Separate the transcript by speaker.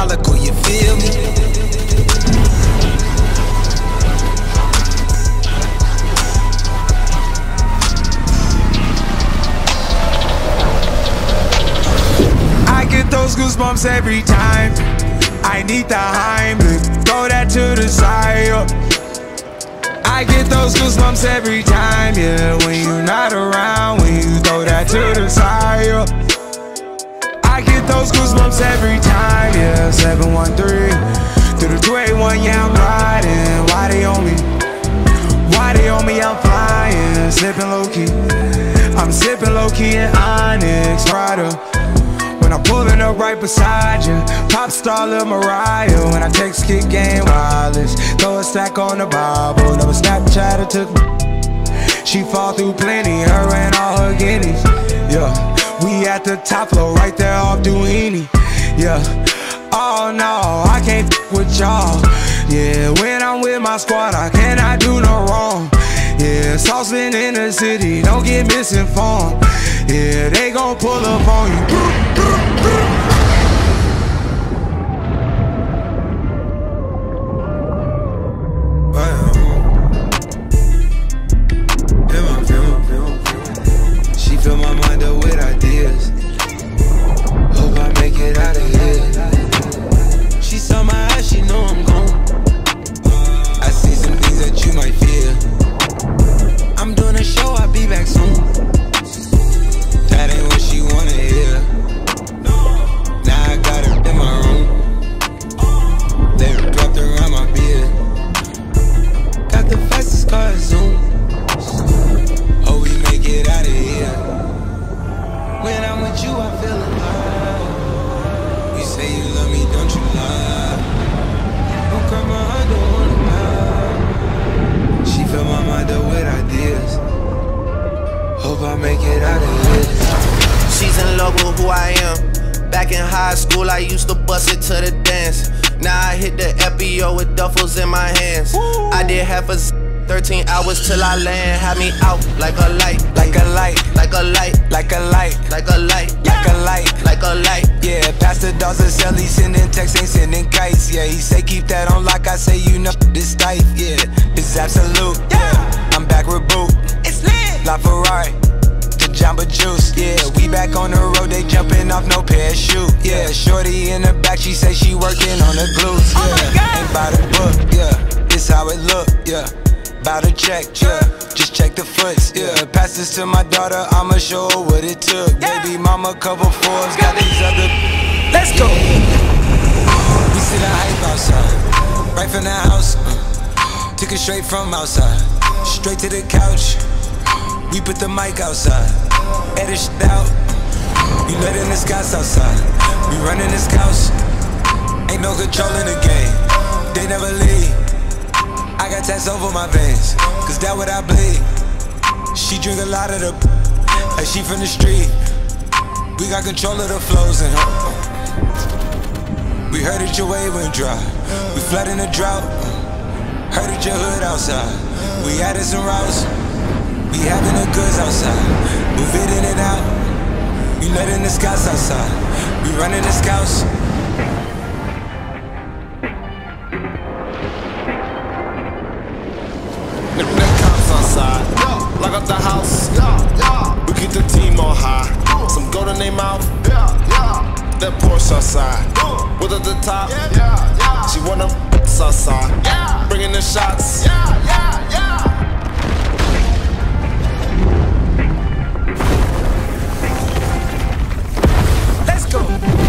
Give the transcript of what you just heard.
Speaker 1: diabolical, you feel me? I get those goosebumps every time. I need the Heimlich, throw that to the side. I get those goosebumps every time, yeah. When you're not around, when you throw that to the side. I get those goosebumps every time, yeah. 713 through the 281, yeah, I'm riding. Why they on me? Why they on me? I'm flying, sipping low key. I'm sipping low key in Onyx Rider. When I'm pulling up right beside you, pop star Lil Mariah. When I text kick game wireless, throw a stack on the Bible. Never Snapchat or took me. She fall through plenty, her and all her guineas. Yeah, we at the top floor, right there off Duini. Yeah, oh no, I can't f with y'all. Yeah, when I'm with my squad, I cannot do no wrong. Yeah, saucepan in the city, don't get misinformed. Yeah, they gon' pull up on you. She fill my mind up with ideas. Hope I make it out of here. She saw my eyes, she know I'm gone. I see some things that you might fear. I'm doing a show, I'll be back soon. That ain't what she wanna hear. Now I got her in my room. They wrapped around my beard. Got the fastest car, Zoom. Hope we make it out of here. When I'm with you, I feel alive. You say you love me, don't you lie? Don't cry my heart, don't wanna lie. She fill my mind up with ideas. Hope I make it out of here.
Speaker 2: She's in love with who I am. Back in high school, I used to bust it to the dance. Now I hit the FBO with duffels in my hands. I did half a 13 hours till I land. Had me out like a light,
Speaker 1: Like a light,
Speaker 2: like a light,
Speaker 1: like a light,
Speaker 2: like a light,
Speaker 1: like a light.
Speaker 2: like a light.
Speaker 1: Yeah, Pastor Dawson sell, he sending texts, ain't sending kites. Yeah, he say keep that on lock, I say you know this tight. Yeah, this absolute. Yeah, I'm back with Boot.
Speaker 2: It's lit.
Speaker 1: La Ferrari, the Jamba Juice. Yeah, we back on the road, they jumping off no parachute. Yeah, shorty in the back, she say she working on the glutes. Yeah, ain't by the book. Yeah, it's how it look. Yeah, bout to check. Yeah, just check the foots. Yeah, pass this to my daughter, I'ma show her what it took. Baby mama cover fours, got these other. Let's go. We sit and hype outside, right from the house. Took it straight from outside, straight to the couch. We put the mic outside, edit shit out. We letting the scouts outside, we running the scouts. Ain't no control in the game, they never leave. I got tats over my veins, cause that what I bleed. She drink a lot of the like she from the street. We got control of the flows in her. We heard that your wave went dry, we flooding the drought. Heard that your hood outside, we added some routes. We having the goods outside, move it in and out. We letting the scouts outside, we running the scouts.
Speaker 3: The cops outside, lock up the house. We keep the team on high. Some gold in their mouth. That Porsche outside, with at the top. She wanna outside, bringing the shots.
Speaker 1: Let's go.